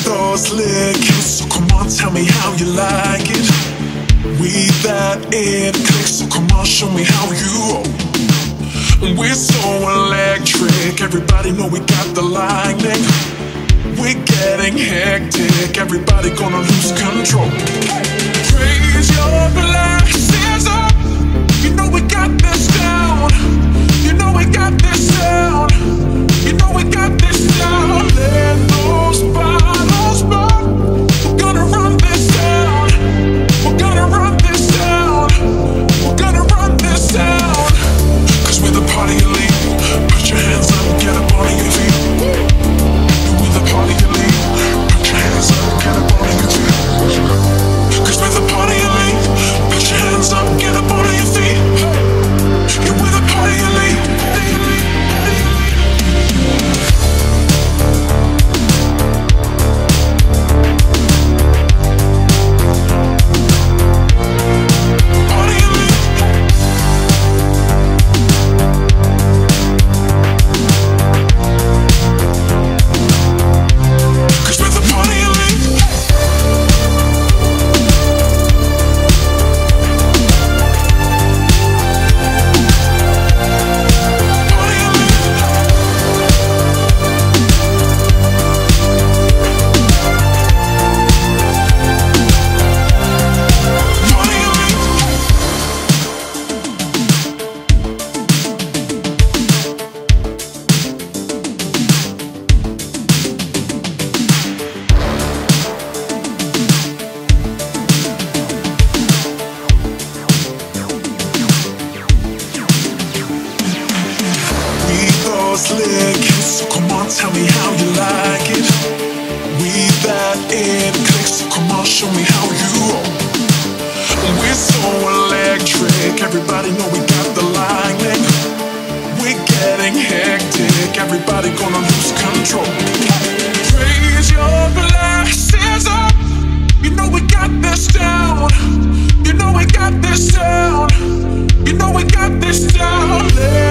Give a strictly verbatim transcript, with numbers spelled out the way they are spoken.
those licks, so come on, tell me how you like it. We that it clicks, so come on, show me how you roll. We're so electric, everybody know we got the lightning. We're getting hectic, everybody gonna lose control. Raise your glasses up, you know we got this down. You know we got this down. You know we got this down. Let those bottles pop. We're gonna run this down. We're gonna run this down. We're gonna run this down. Cause we're the party elite. Put your hands up, get up on your feet. We're the party elite. Put your hands up, get up on your feet. Cause we're the party elite. Put your hands up, get up on your feet. Yeah, we're the party elite. Slick, so come on, tell me how you like it. We that it clicks, so come on, show me how you roll. We're so electric, everybody know we got the lightning. We're getting hectic, everybody gonna lose control. Raise your glasses up, you know we got this down. You know we got this down. You know we got this down.